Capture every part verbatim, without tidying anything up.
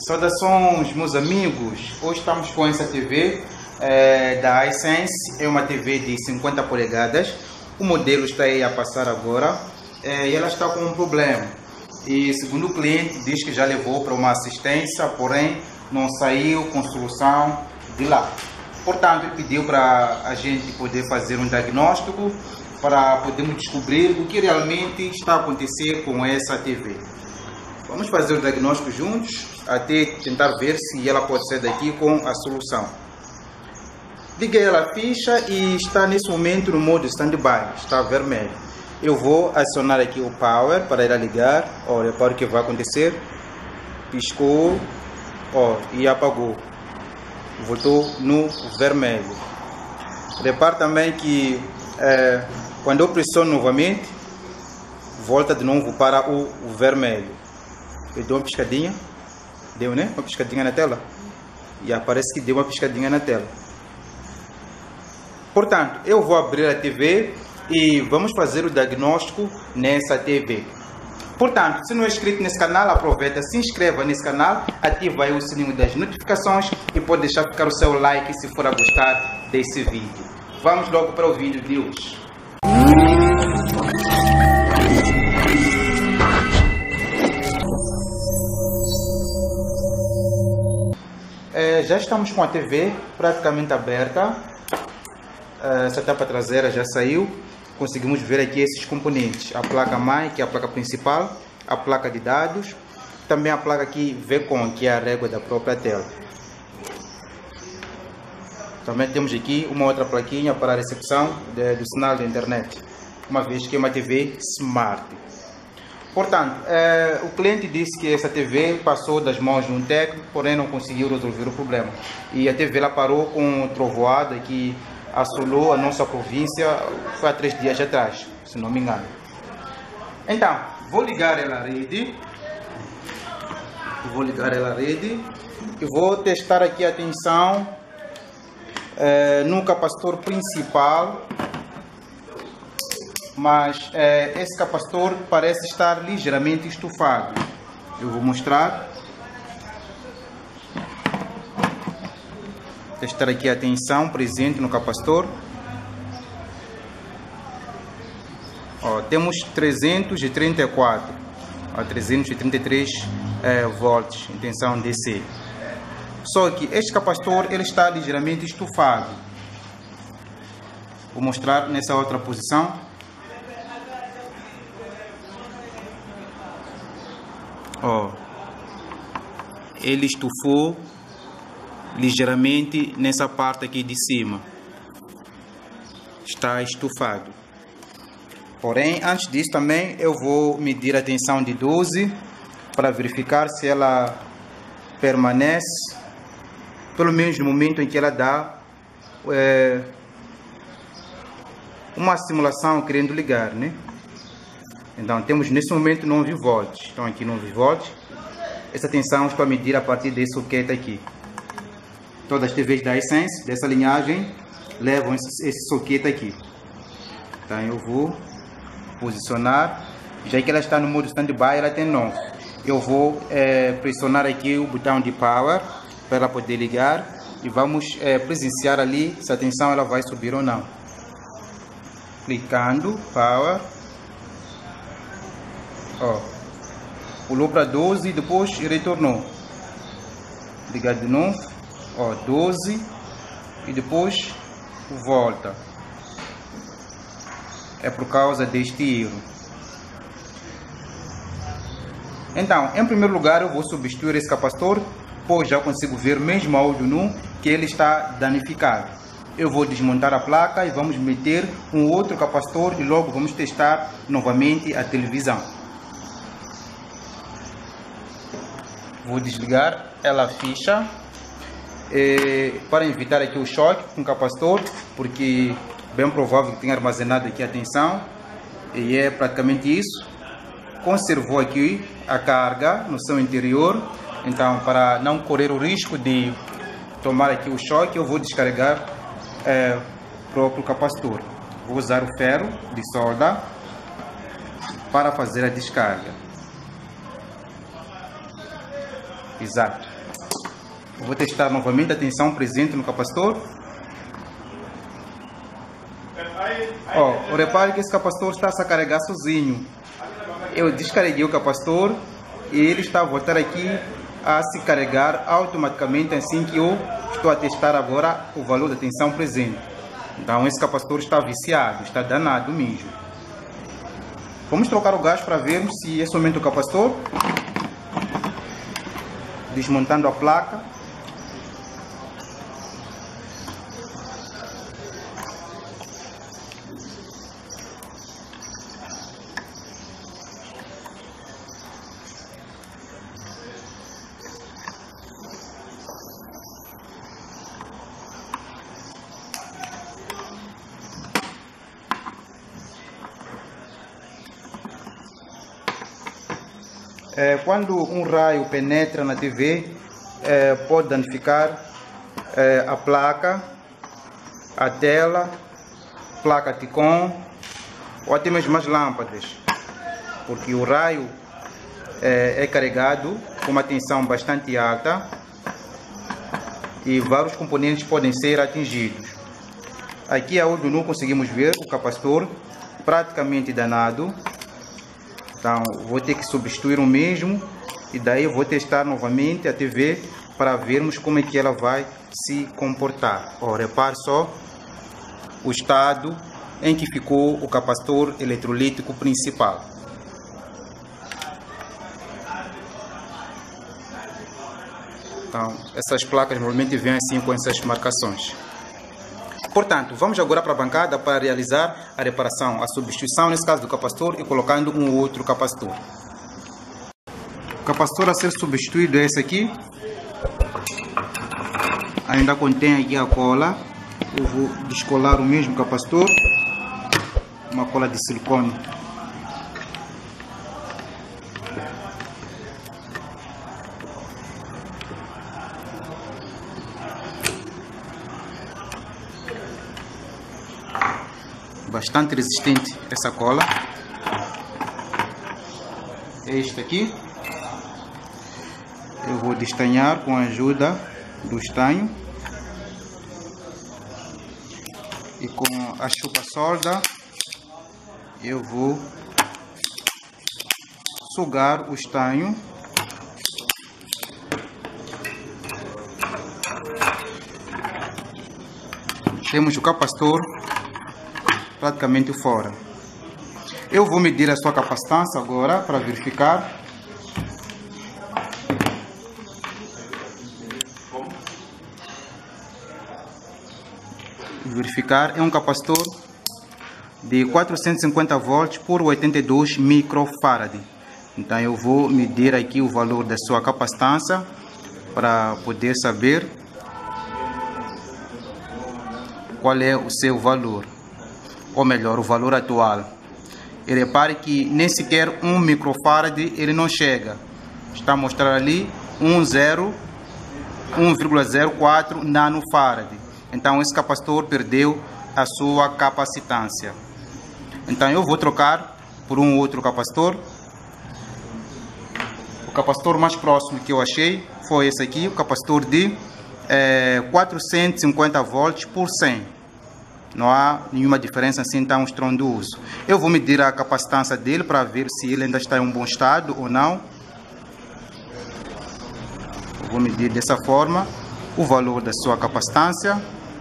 Saudações, meus amigos. Hoje estamos com essa T V é, da iSense. É uma T V de cinquenta polegadas. O modelo está aí a passar agora é, e ela está com um problema. E segundo o cliente, diz que já levou para uma assistência, porém não saiu com solução de lá. Portanto, ele pediu para a gente poder fazer um diagnóstico para podermos descobrir o que realmente está a acontecer com essa T V. Vamos fazer o diagnóstico juntos, até tentar ver se ela pode sair daqui com a solução. Liguei ela a ficha e está nesse momento no modo standby, está vermelho. Eu vou acionar aqui o power para ela ligar. Olha, para o que vai acontecer. Piscou, ó, e apagou. Voltou no vermelho. Repare também que é, quando eu pressiono novamente, volta de novo para o, o vermelho. Eu dou uma piscadinha, deu, né? Uma piscadinha na tela. E aparece que deu uma piscadinha na tela. Portanto, eu vou abrir a T V e vamos fazer o diagnóstico nessa T V. Portanto, se não é inscrito nesse canal, aproveita, se inscreva nesse canal, ativa aí o sininho das notificações e pode deixar ficar o seu like se for a gostar desse vídeo. Vamos logo para o vídeo de hoje. É, já estamos com a T V praticamente aberta. Essa tapa traseira já saiu. Conseguimos ver aqui esses componentes: a placa mãe, que é a placa principal, a placa de dados, também a placa aqui V COM, que é a régua da própria tela. Também temos aqui uma outra plaquinha para a recepção de, do sinal da internet, uma vez que é uma T V Smart. Portanto, é, o cliente disse que essa T V passou das mãos de um técnico, porém não conseguiu resolver o problema. E a T V ela parou com trovoada que assolou a nossa província, foi há três dias atrás, se não me engano. Então, vou ligar ela à rede. Vou ligar ela à rede e vou testar aqui a tensão é, no capacitor principal. Mas é, esse capacitor parece estar ligeiramente estufado. Eu vou mostrar. Testar aqui a tensão presente no capacitor. Ó, temos trezentos e trinta e quatro a trezentos e trinta e três é, volts em tensão D C. Só que este capacitor ele está ligeiramente estufado. Vou mostrar nessa outra posição. Ó, ele estufou ligeiramente nessa parte aqui de cima. Está estufado. Porém, antes disso também eu vou medir a tensão de doze para verificar se ela permanece, pelo menos no momento em que ela dá é, uma simulação querendo ligar, né? Então temos nesse momento nove volts. Então aqui nove volts. Essa tensão estou a medir a partir desse soquete aqui. Todas as T Vs da iSense, dessa linhagem, levam esse, esse soquete aqui. Então eu vou posicionar. Já que ela está no modo standby, ela tem nove. Eu vou é, pressionar aqui o botão de power para ela poder ligar. E vamos é, presenciar ali se a tensão ela vai subir ou não. Clicando, power. Ó, pulou para doze e depois retornou. Ligar de novo. Ó, doze e depois volta. É por causa deste erro. Então, em primeiro lugar, eu vou substituir esse capacitor, pois já consigo ver mesmo áudio nu que ele está danificado. Eu vou desmontar a placa e vamos meter um outro capacitor e logo vamos testar novamente a televisão. Vou desligar ela a ficha e, para evitar aqui o choque com o capacitor, porque bem provável que tenha armazenado aqui a tensão e é praticamente isso. Conservou aqui a carga no seu interior, então para não correr o risco de tomar aqui o choque, eu vou descarregar é, o próprio capacitor. Vou usar o ferro de solda para fazer a descarga. Exato. Vou testar novamente a tensão presente no capacitor. Ó, oh, repare que esse capacitor está a carregar sozinho. Eu descarreguei o capacitor e ele está a voltar aqui a se carregar automaticamente assim que eu estou a testar agora o valor da tensão presente. Então esse capacitor está viciado, está danado mesmo. Vamos trocar o gás para vermos se é somente o capacitor. Desmontando a placa. É, quando um raio penetra na T V, é, pode danificar é, a placa, a tela, placa Ticon ou até mesmo as lâmpadas, porque o raio é, é carregado com uma tensão bastante alta e vários componentes podem ser atingidos. Aqui a olho nu conseguimos ver o capacitor praticamente danado. Então vou ter que substituir o mesmo e daí eu vou testar novamente a T V para vermos como é que ela vai se comportar. Ó, repare só o estado em que ficou o capacitor eletrolítico principal. Então essas placas normalmente vêm assim com essas marcações. Portanto, vamos agora para a bancada para realizar a reparação, a substituição, nesse caso do capacitor, e colocando um outro capacitor. O capacitor a ser substituído é esse aqui. Ainda contém aqui a cola. Eu vou descolar o mesmo capacitor. Uma cola de silicone. Bastante resistente essa cola. Este aqui eu vou destanhar com a ajuda do estanho e com a chupa-solda eu vou sugar o estanho. Temos o capacitor praticamente fora. Eu vou medir a sua capacitância agora para verificar. Verificar, é um capacitor de quatrocentos e cinquenta volts por oitenta e dois microfarad. Então eu vou medir aqui o valor da sua capacitância para poder saber qual é o seu valor. Ou melhor, o valor atual. E repare que nem sequer um microfarad ele não chega. Está a mostrar ali um vírgula zero quatro nanofarad. Então esse capacitor perdeu a sua capacitância. Então eu vou trocar por um outro capacitor. O capacitor mais próximo que eu achei foi esse aqui, o capacitor de é, quatrocentos e cinquenta volts por cem. Não há nenhuma diferença assim tão estrondoso. Eu vou medir a capacitância dele para ver se ele ainda está em um bom estado ou não. Eu vou medir dessa forma o valor da sua capacitância.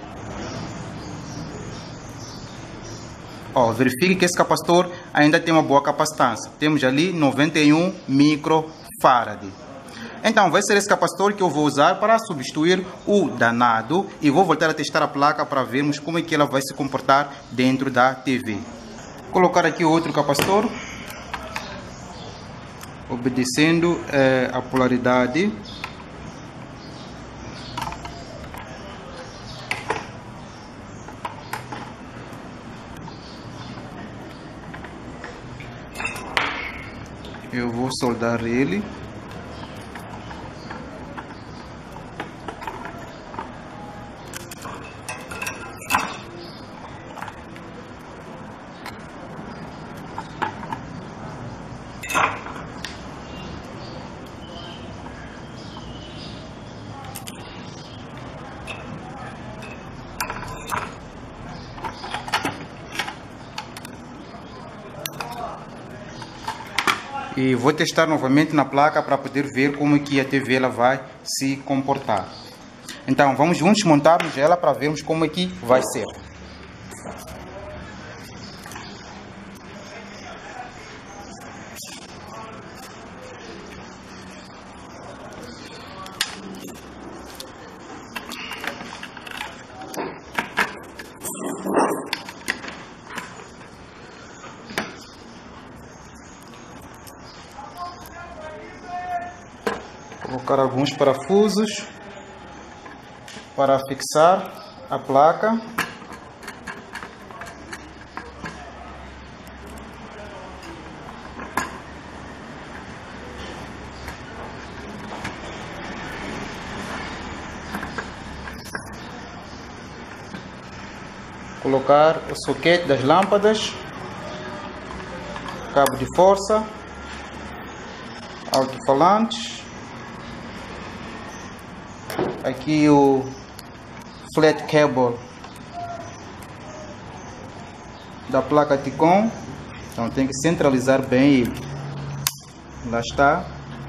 Ó, verifique que esse capacitor ainda tem uma boa capacitância. Temos ali noventa e um microfarad. Então vai ser esse capacitor que eu vou usar para substituir o danado e vou voltar a testar a placa para vermos como é que ela vai se comportar dentro da T V. Vou colocar aqui outro capacitor, obedecendo eh, a polaridade. Eu vou soldar ele. E vou testar novamente na placa para poder ver como é que a T V ela vai se comportar. Então vamos juntos montarmos ela para vermos como é que vai ser. Colocar alguns parafusos para fixar a placa. Colocar o soquete das lâmpadas, cabo de força, alto-falantes. Aqui o flat cable da placa Ticon, então tem que centralizar bem ele. Lá está.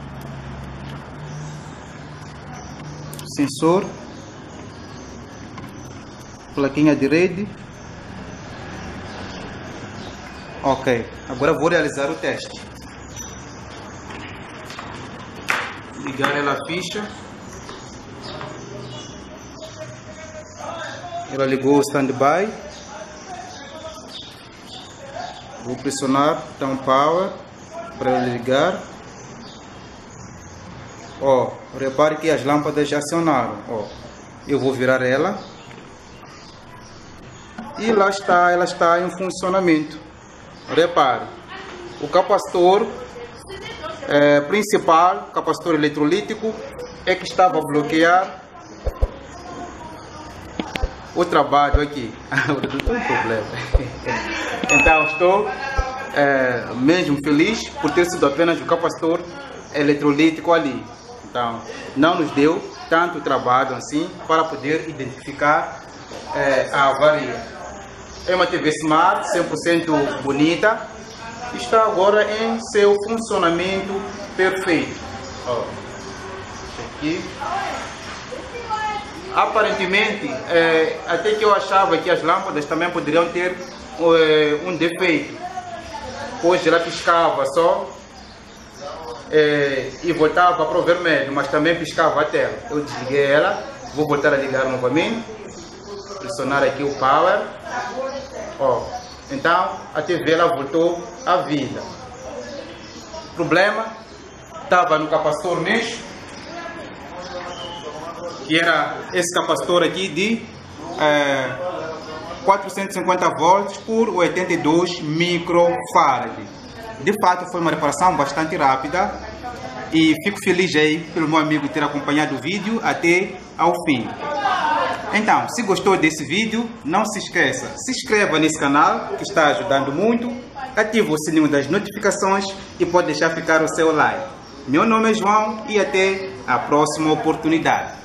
Sensor, plaquinha de rede. Ok, agora vou realizar o teste. Ligar ela a ficha. Ela ligou o standby. Vou pressionar então power para ligar. Ó, repare que as lâmpadas já acionaram. Ó, eu vou virar ela. E lá está, ela está em funcionamento. Repare, o capacitor é, principal, capacitor eletrolítico, é que estava a bloquear o trabalho aqui. Não tem problema. Então estou é, mesmo feliz por ter sido apenas o capacitor eletrolítico ali. Então não nos deu tanto trabalho assim para poder identificar é, a avaria. É uma T V Smart cem por cento bonita. Está agora em seu funcionamento perfeito. Ó, aqui. Aparentemente, é, até que eu achava que as lâmpadas também poderiam ter é, um defeito, pois ela piscava só é, e voltava para o vermelho, mas também piscava a tela. Eu desliguei ela, vou voltar a ligar novamente, pressionar aqui o power. Ó, então a T V ela voltou à vida. O problema estava no capacitor mesmo, que era esse capacitor aqui de é, quatrocentos e cinquenta volts por oitenta e dois microfarad. De fato foi uma reparação bastante rápida e fico feliz aí pelo meu amigo ter acompanhado o vídeo até ao fim. Então, se gostou desse vídeo, não se esqueça, se inscreva nesse canal que está ajudando muito, ative o sininho das notificações e pode deixar ficar o seu like. Meu nome é João e até a próxima oportunidade.